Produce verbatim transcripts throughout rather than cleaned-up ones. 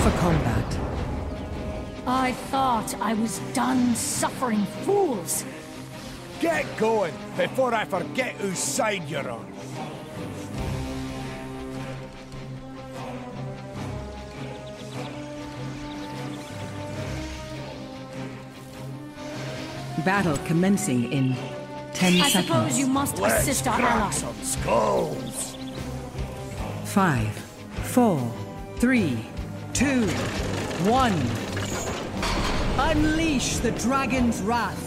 for combat. I thought I was done suffering fools. Get going, before I forget whose side you're on. Battle commencing in ten I seconds. suppose you must Let's assist our crack ally. some skulls. Five, four, three, two, one. Unleash the dragon's wrath.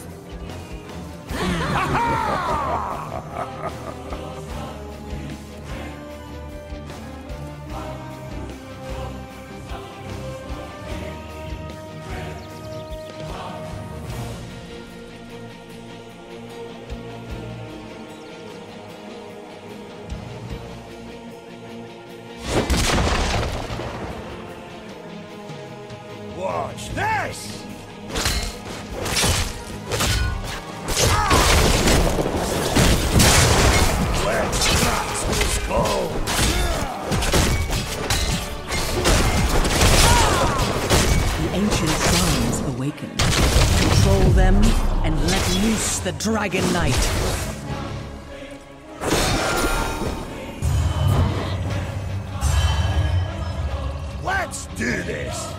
Watch this! Let's crack some skulls. The ancient shrines awaken. Control them and let loose the Dragon Knight. Let's do this!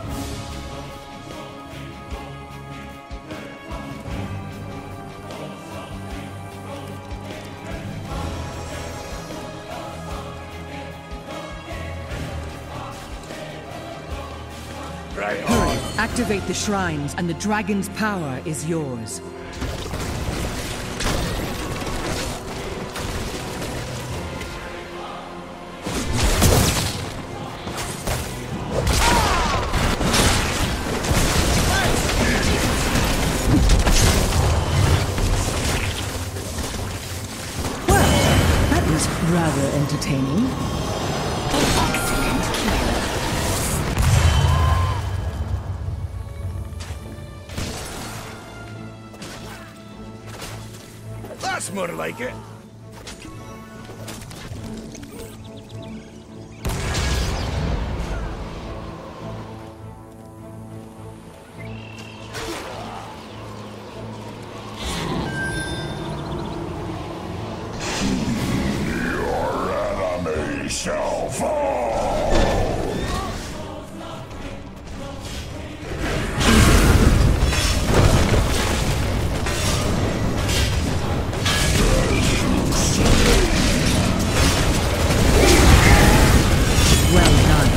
Right on. Activate the shrines and the dragon's power is yours. Well, that was rather entertaining. That's more like it. Your enemy shall fall! Well done.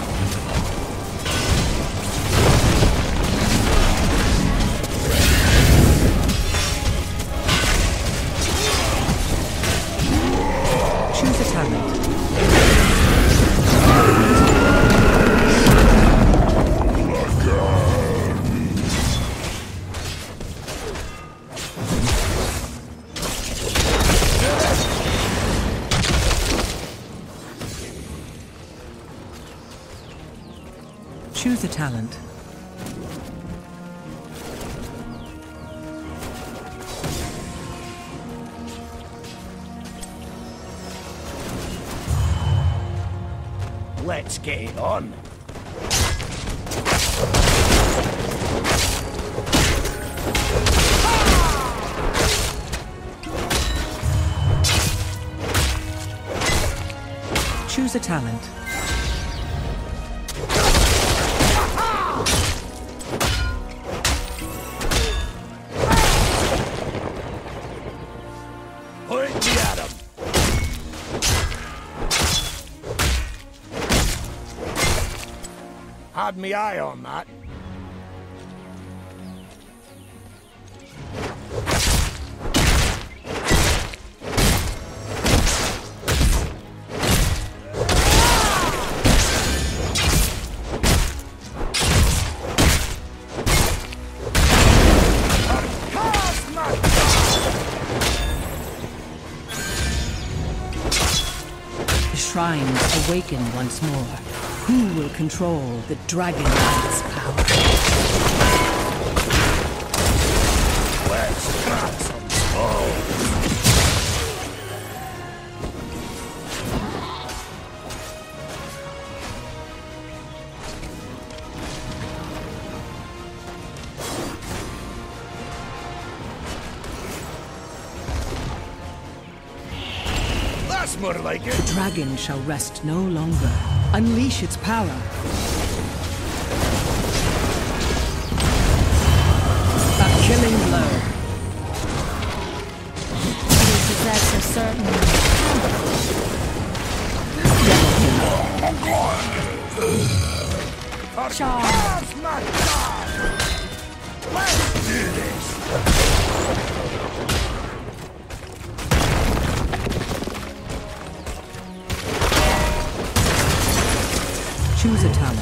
Choose a talent. Choose a talent. Let's get it on. Choose a talent. Point me at him. Had me eye on that. The shrines awaken once more. Who will control the Dragon Knight's power? Let's crack some skulls. That's more like it. The dragon shall rest no longer. Unleash its power. A killing blow. You possess a certain charm. That's my God! Let's do this! Choose a talent.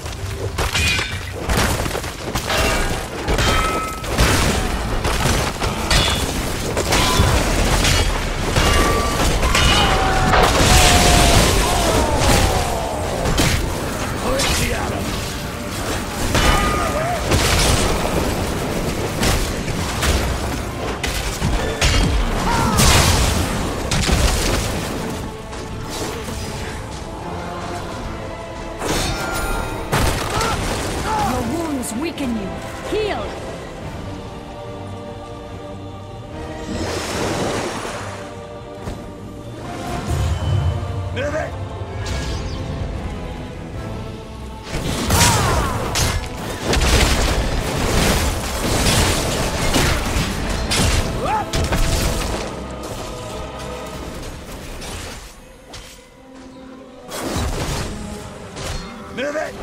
Weaken you. Heal. Move it! Move it!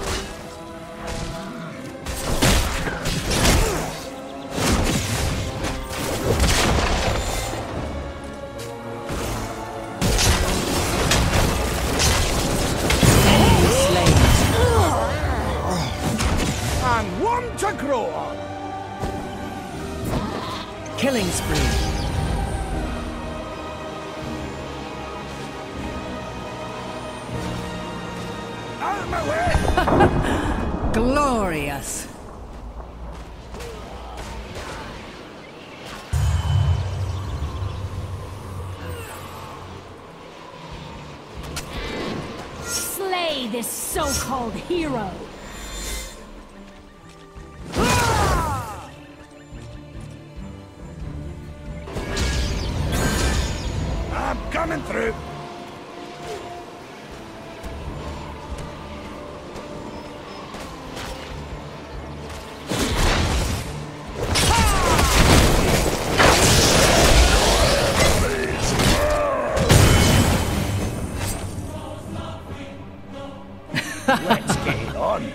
And one to grow on. Killing spree. Out of my way! Glorious. Slay this so-called hero. I'm coming through. Let's get on.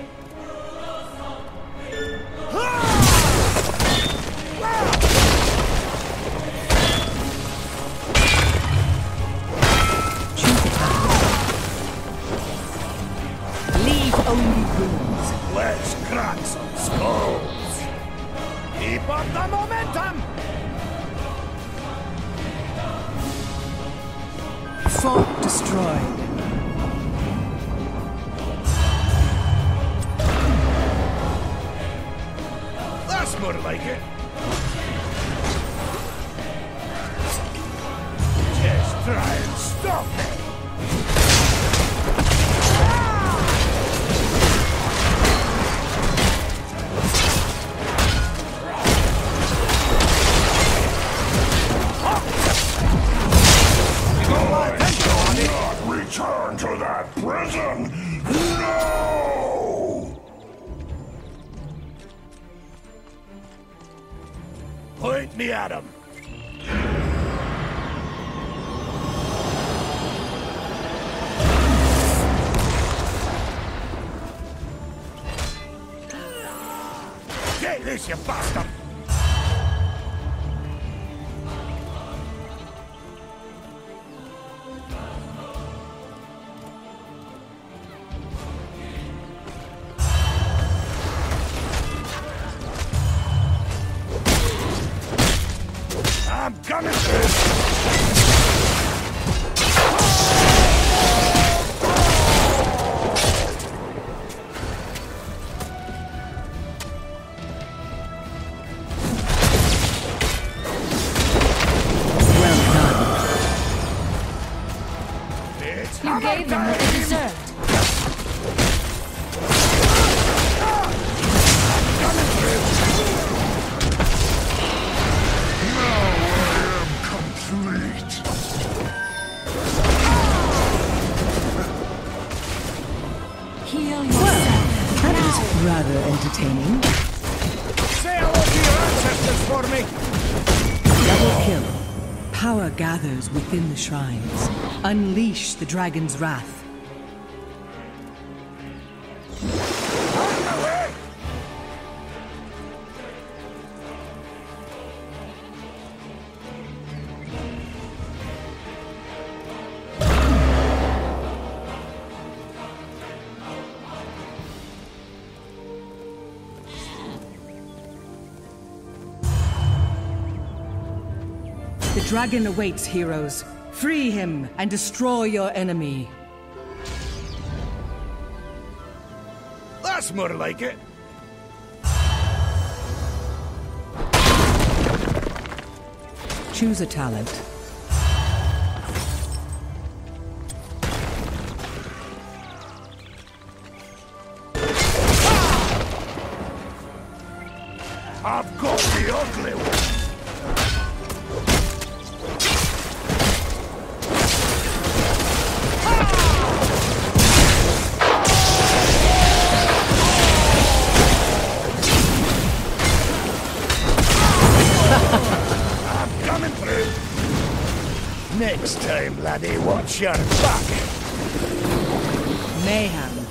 Leave only runes. Let's crack some skulls. Keep up the momentum. Fort destroyed. That's more like it. Just try and stop me. Return to that prison! No! Point me at him. Get this, you bastard! I'm coming through! It's You gave them what they deserved. coming through! Now I am complete. Rather entertaining. Say hello to your ancestors for me! Double kill. Power gathers within the shrines. Unleash the dragon's wrath. On my way! The dragon awaits, heroes. Free him and destroy your enemy. That's more like it. Choose a talent. I've got the ugly one. Next time, laddie, watch your back. Mayhem.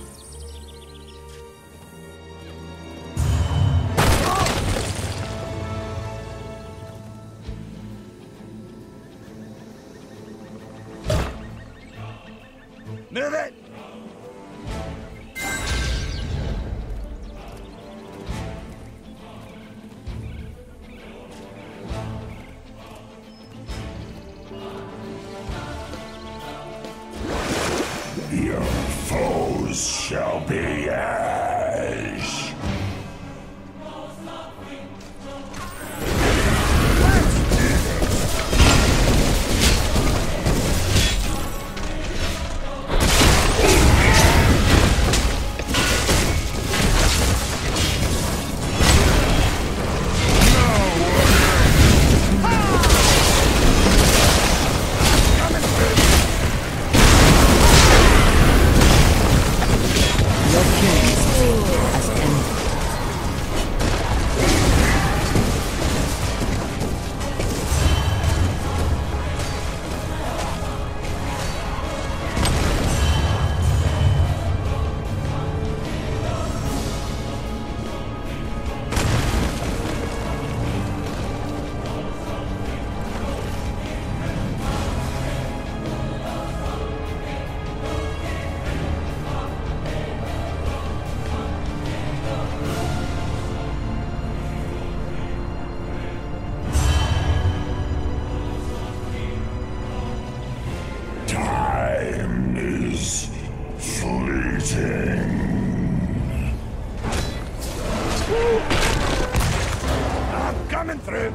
Move it! Your foes shall be ash. Time is fleeting. I'm coming through.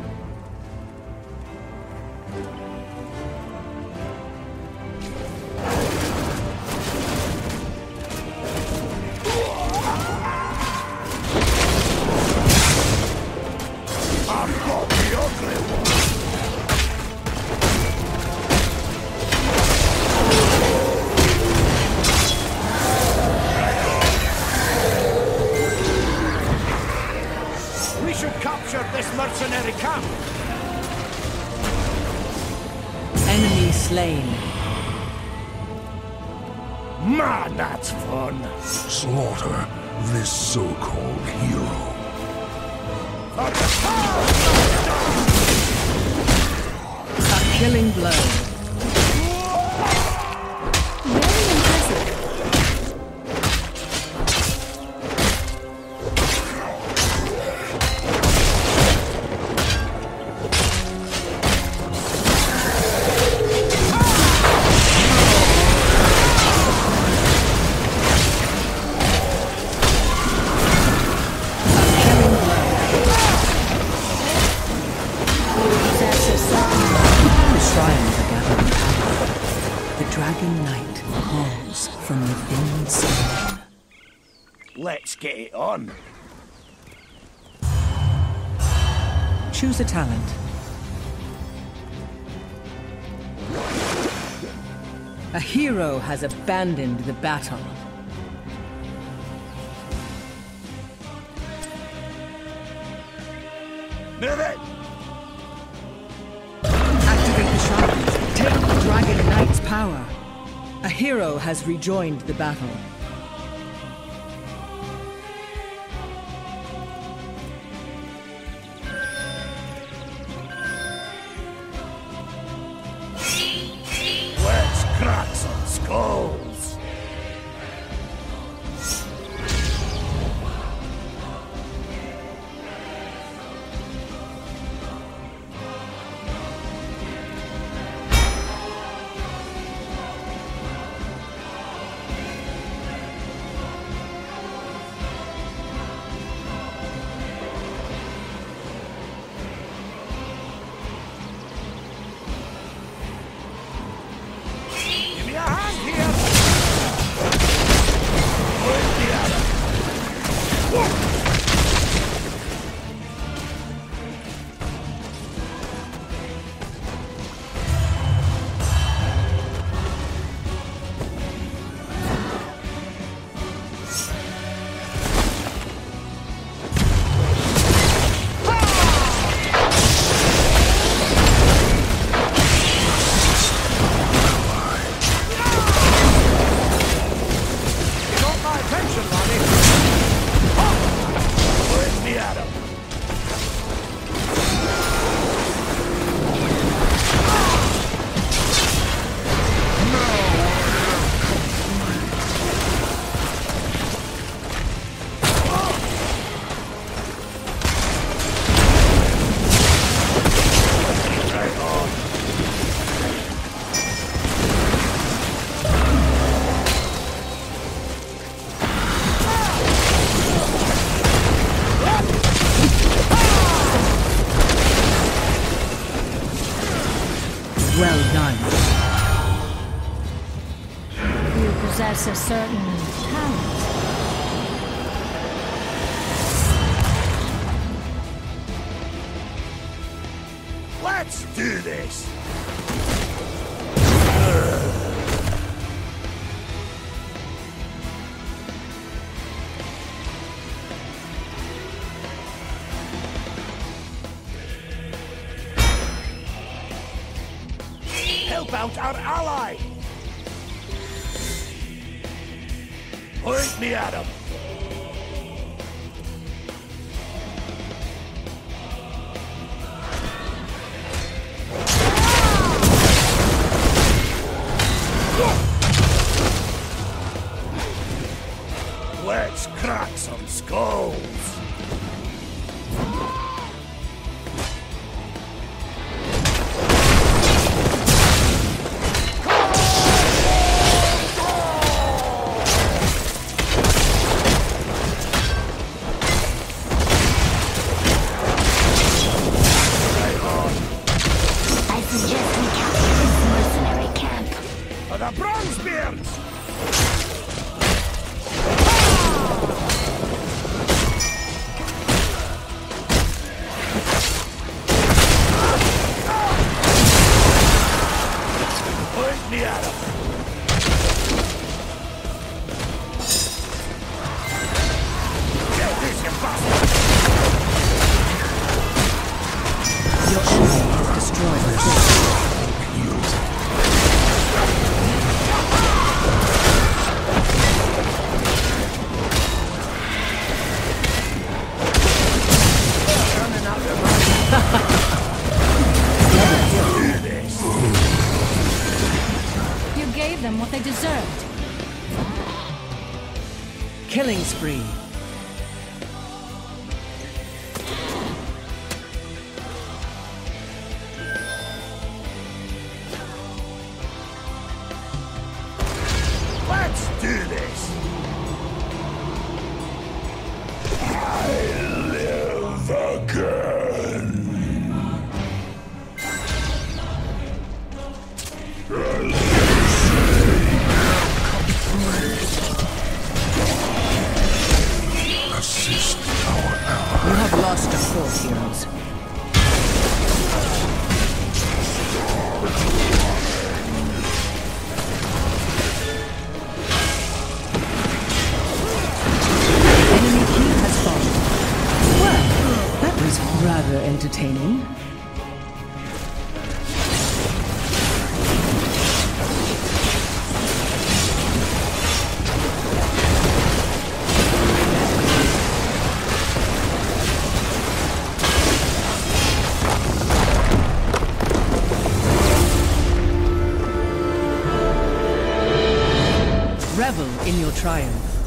I've got the ugly one. We should capture this mercenary camp. Enemy slain. Man, that's fun. Slaughter this so-called hero. A killing blow. Very impressive. Dragon Knight calls from within stone. Let's get it on. Choose a talent. A hero has abandoned the battle. Move it! Activate the shards. Take the Dragon Knight's power. A hero has rejoined the battle. Let's crack some skulls! Give me a hand here! Where's the other? Whoa! Got my attention, Lonnie! Where's the Adam? Right on. Well done. You possess a certain talent. Let's do this! Help out our ally! Point me at him! Let's crack some skulls! I suggest we capture this mercenary camp. For the Bronzebeards! Point me at him! Get this, you bastard! Your enemy has destroyed. Running out of do this! You gave them what they deserved. Killing spree. Let's do this! I live again. Assist our ally. You have lost a fourth, heroes. entertaining. Revel in your triumph.